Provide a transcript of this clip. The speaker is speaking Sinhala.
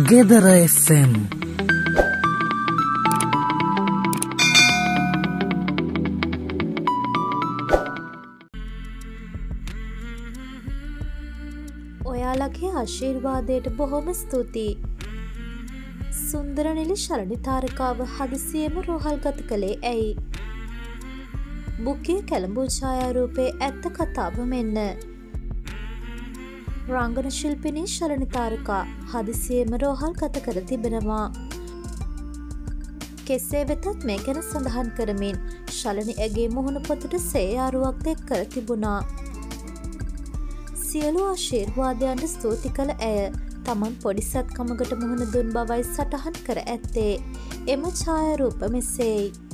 Gedara FM. ඔයාලගේ ආශිර්වාදයට බොහොම ස්තුතියි. සුන්දර නිලි ශරණි තාරකාව හදිසියෙම රෝහල්ගත කළේ ඇයි? බුක්කේ කැළඹූ ඡායාරූපයේ ඇත්ත කතාව මෙන්න. රංගන ශිල්පිනී ශරණි තාරකා හදිසියෙම රෝහල්ගත කර තිබෙනවා. කෙසේ වෙතත් මේ ගැන සඳහන් කරමින් ශලනි ඇගේ මුහුණ පොතට සේයාරුවක් එක් කර තිබුණා. සියලු ආශිර්වාදයන්ට ස්තුති කළ ඇය තමන් පොඩි සත්කමකට මුහුණ දුන් බවයි සටහන් කර ඇත්තේ. එම ඡායාරූප මෙසේයි.